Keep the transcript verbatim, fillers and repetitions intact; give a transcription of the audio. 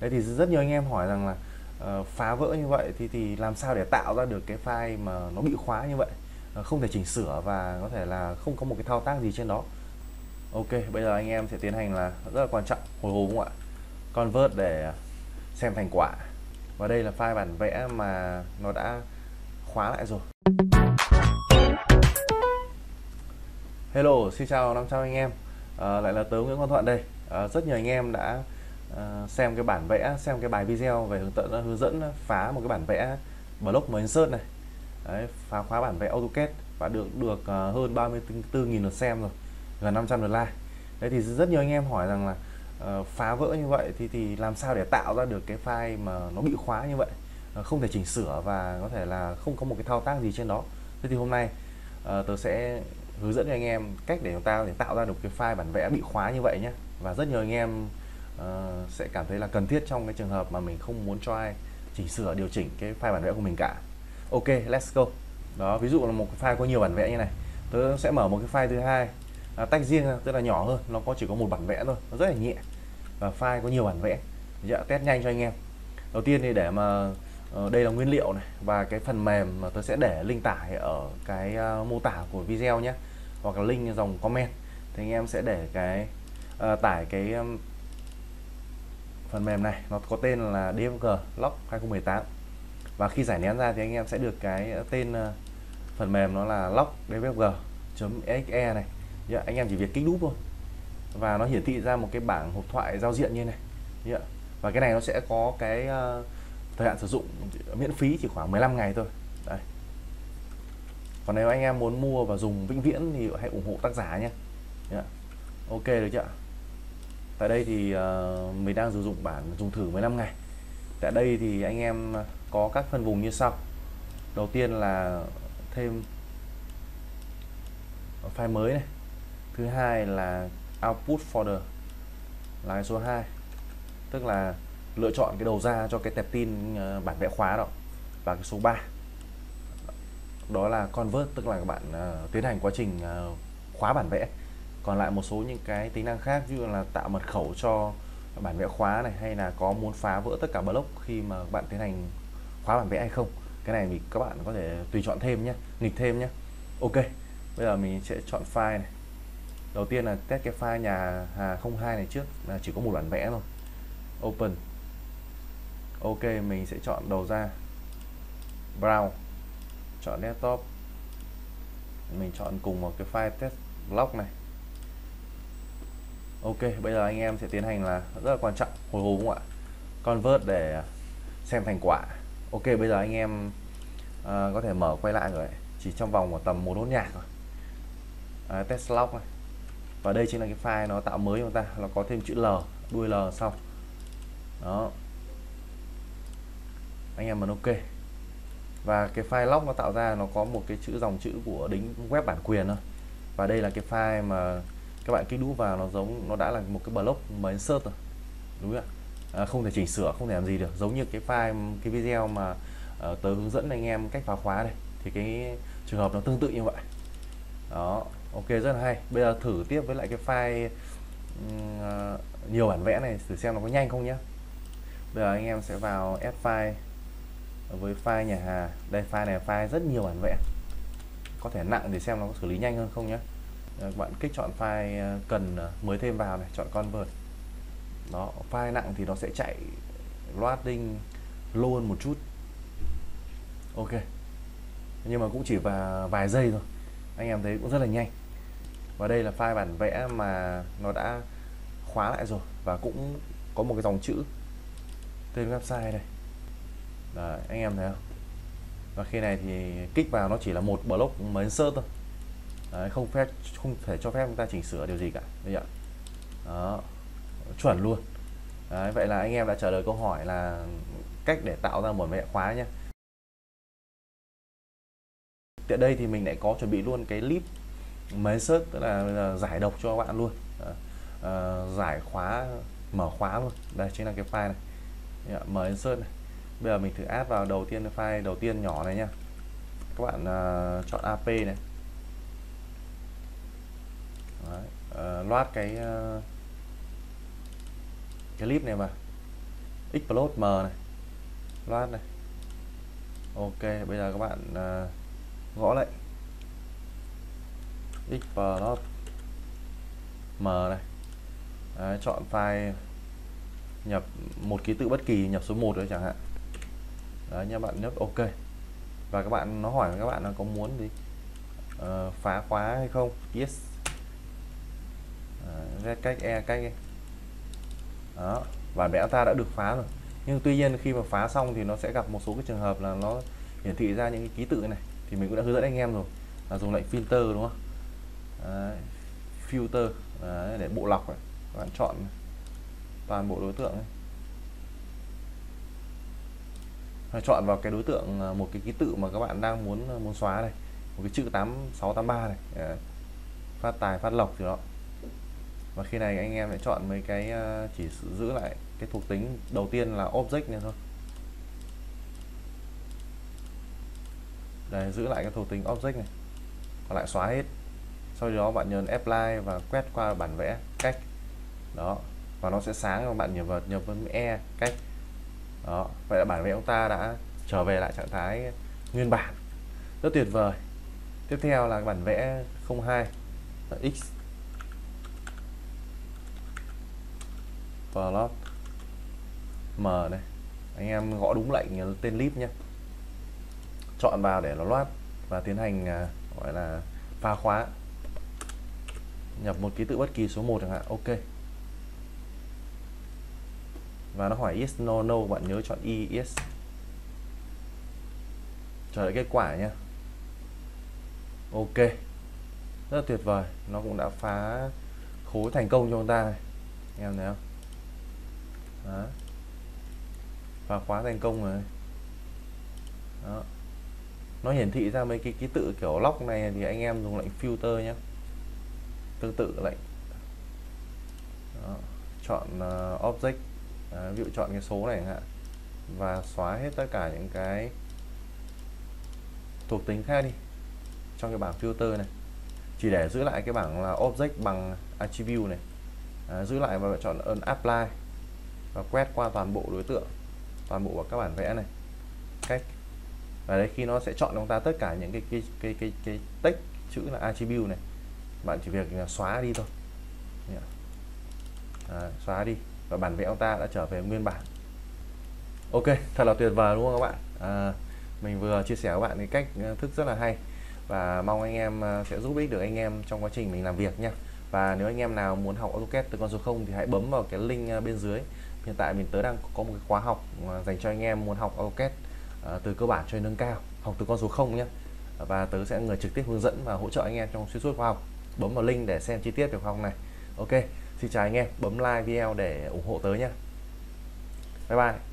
Đấy thì rất nhiều anh em hỏi rằng là ờ, phá vỡ như vậy thì thì làm sao để tạo ra được cái file mà nó bị khóa như vậy, Ờ, không thể chỉnh sửa và có thể là không có một cái thao tác gì trên đó. Ok, bây giờ anh em sẽ tiến hành là rất là quan trọng, hồi hộp không ạ? Convert để xem thành quả. Và đây là file bản vẽ mà nó đã khóa lại rồi. Hello, xin chào năm trăm anh em. À, lại là tớ Nguyễn Quang Thuận đây. À, rất nhiều anh em đã à, xem cái bản vẽ, xem cái bài video về hướng dẫn hướng dẫn phá một cái bản vẽ block mới insert này. Đấy, phá khóa bản vẽ AutoCAD và được được uh, hơn ba mươi tư nghìn lượt xem rồi, gần năm trăm lượt like. Đấy thì rất nhiều anh em hỏi rằng là uh, phá vỡ như vậy thì thì làm sao để tạo ra được cái file mà nó bị khóa như vậy, uh, không thể chỉnh sửa và có thể là không có một cái thao tác gì trên đó. Thế thì hôm nay uh, tớ sẽ hướng dẫn cho anh em cách để chúng ta để tạo ra được cái file bản vẽ bị khóa như vậy nhé. Và rất nhiều anh em uh, sẽ cảm thấy là cần thiết trong cái trường hợp mà mình không muốn try chỉnh sửa điều chỉnh cái file bản vẽ của mình cả. Ok, let's go. Đó, ví dụ là một cái file có nhiều bản vẽ như này, tớ sẽ mở một cái file thứ hai, à, tách riêng ra, tức là nhỏ hơn, nó có chỉ có một bản vẽ thôi, nó rất là nhẹ. Và file có nhiều bản vẽ, dạ, test nhanh cho anh em. Đầu tiên thì để mà uh, đây là nguyên liệu này và cái phần mềm mà tớ sẽ để link tải ở cái uh, mô tả của video nhé, hoặc là link dòng comment. Thì anh em sẽ để cái uh, tải cái um, phần mềm này, nó có tên là đê ép giê Lock hai không một tám. Và khi giải nén ra thì anh em sẽ được cái tên uh, phần mềm nó là lock dfg.exe này. Yeah, anh em chỉ việc kích đúp thôi và nó hiển thị ra một cái bảng hộp thoại giao diện như này. Yeah. Và cái này nó sẽ có cái uh, thời hạn sử dụng miễn phí chỉ khoảng mười lăm ngày thôi. Đấy. Còn nếu anh em muốn mua và dùng vĩnh viễn thì hãy ủng hộ tác giả nhé. Yeah. Ok được chưa? Tại đây thì uh, mình đang sử dụng bản dùng thử mười lăm ngày. Tại đây thì anh em có các phân vùng như sau. Đầu tiên là thêm file mới này. Thứ hai là output folder là cái số hai, tức là lựa chọn cái đầu ra cho cái tệp tin bản vẽ khóa đó. Và cái số ba đó là convert, tức là các bạn uh, tiến hành quá trình uh, khóa bản vẽ. Còn lại một số những cái tính năng khác, ví dụ là tạo mật khẩu cho bản vẽ khóa này, hay là có muốn phá vỡ tất cả block khi mà các bạn tiến hành khóa bản vẽ hay không. Cái này thì các bạn có thể tùy chọn thêm nhé, nghịch thêm nhé. Ok, bây giờ mình sẽ chọn file này. Đầu tiên là test cái file nhà Hà không hai này trước, là chỉ có một bản vẽ thôi. Open. Ok, mình sẽ chọn đầu ra, Browse, chọn desktop, mình chọn cùng một cái file test block này. Ok, bây giờ anh em sẽ tiến hành là rất là quan trọng, hồi hộp không ạ? Convert để xem thành quả. Ok, bây giờ anh em uh, có thể mở quay lại rồi, chỉ trong vòng một tầm một nốt nhạc rồi. À, test log này. Và đây chính là cái file nó tạo mới của chúng ta, nó có thêm chữ L, đuôi L sau. Đó. Anh em bấm ok. Và cái file log nó tạo ra nó có một cái chữ dòng chữ của đính web bản quyền thôi. Và đây là cái file mà các bạn kích đúp vào, nó giống nó đã là một cái block mới insert rồi. Đúng không ạ? À, không thể chỉnh sửa, không thể làm gì được, giống như cái file cái video mà uh, tớ hướng dẫn anh em cách phá khóa này, thì cái trường hợp nó tương tự như vậy. Đó, ok, rất là hay. Bây giờ thử tiếp với lại cái file uh, nhiều bản vẽ này, thử xem nó có nhanh không nhé. Bây giờ anh em sẽ vào add file với file nhà Hà. Đây, file này file rất nhiều bản vẽ, có thể nặng để xem nó có xử lý nhanh hơn không nhé. Các bạn kích chọn file cần mới thêm vào này, chọn convert. Đó, file nặng thì nó sẽ chạy loading luôn một chút. Ok, nhưng mà cũng chỉ vào vài giây thôi, anh em thấy cũng rất là nhanh. Và đây là file bản vẽ mà nó đã khóa lại rồi, và cũng có một cái dòng chữ tên website đây. Đấy, anh em thấy không? Và khi này thì kích vào nó chỉ là một block mới insert thôi. Đấy, không phép không thể cho phép chúng ta chỉnh sửa điều gì cả. Đây ạ. Đó, chuẩn luôn. Đấy, vậy là anh em đã trả lời câu hỏi là cách để tạo ra một vẽ khóa nhé. Tại đây thì mình lại có chuẩn bị luôn cái clip mới insert, tức là giải độc cho các bạn luôn. À, giải khóa, mở khóa luôn. Đây chính là cái file này. Đấy, mở insert này. Bây giờ mình thử add vào đầu tiên cái file đầu tiên nhỏ này nhá. Các bạn uh, chọn a pê này. Đấy, uh, load cái uh, cái clip này vào. Explode M này, loát này. Ok, bây giờ các bạn uh, gõ lệnh Explode M này. Đấy, chọn file, nhập một ký tự bất kỳ, nhập số một đấy chẳng hạn. Đấy nha, bạn nhấp ok. Và các bạn nó hỏi các bạn là có muốn gì uh, phá khóa hay không. Yes. Z cách E cách. Đó, bản vẽ ta đã được phá rồi. Nhưng tuy nhiên khi mà phá xong thì nó sẽ gặp một số cái trường hợp là nó hiển thị ra những cái ký tự này, thì mình cũng đã hướng dẫn anh em rồi là dùng lệnh filter, đúng không? Đấy, filter. Đấy, để bộ lọc ấy. Các bạn chọn toàn bộ đối tượng ấy. Chọn vào cái đối tượng, một cái ký tự mà các bạn đang muốn muốn xóa này, một cái chữ tám sáu tám ba này. Đấy, phát tài phát lộc thì đó. Và khi này anh em lại chọn mấy cái chỉ giữ lại cái thuộc tính đầu tiên là object này thôi. Đây, giữ lại cái thuộc tính object này, còn lại xóa hết. Sau đó bạn nhấn apply và quét qua bản vẽ cách đó, và nó sẽ sáng và bạn nhập vào nhập với e cách đó. Vậy là bản vẽ chúng ta đã trở về lại trạng thái nguyên bản, rất tuyệt vời. Tiếp theo là bản vẽ không hai x plot m này, anh em gõ đúng lệnh tên lib nhé, chọn vào để nó loát và tiến hành gọi là phá khóa, nhập một ký tự bất kỳ số một chẳng hạn. Ok, và nó hỏi yes no no, bạn nhớ chọn y yes, chờ đợi kết quả nhé. Ok, rất là tuyệt vời, nó cũng đã phá khối thành công cho chúng ta này. Anh em thấy không? Đó, phá khóa thành công rồi. Đó, nó hiển thị ra mấy cái ký tự kiểu lock này thì anh em dùng lệnh filter nhé, tương tự lệnh. Đó, chọn uh, object. Đó, ví dụ chọn cái số này chẳng hạn, và xóa hết tất cả những cái thuộc tính khác đi trong cái bảng filter này, chỉ để giữ lại cái bảng là object bằng attribute này. À, giữ lại và chọn ấn apply và quét qua toàn bộ đối tượng, toàn bộ các bản vẽ này cách. Và đấy, khi nó sẽ chọn chúng ta tất cả những cái cái cái cái, cái text chữ là attribute này, bạn chỉ việc là xóa đi thôi. À, xóa đi và bản vẽ chúng ta đã trở về nguyên bản. Ok, thật là tuyệt vời đúng không các bạn? À, mình vừa chia sẻ với bạn cái cách thức rất là hay, và mong anh em sẽ giúp ích được anh em trong quá trình mình làm việc nha. Và nếu anh em nào muốn học AutoCAD từ con số không thì hãy bấm vào cái link bên dưới. Hiện tại mình tới đang có một cái khóa học dành cho anh em muốn học AutoCAD từ cơ bản cho đến nâng cao, học từ con số không nhé. Và tớ sẽ người trực tiếp hướng dẫn và hỗ trợ anh em trong xuyên suốt khóa học. Bấm vào link để xem chi tiết về khóa học này. Ok, xin chào anh em, bấm like video để ủng hộ tớ nhé. Bye bye.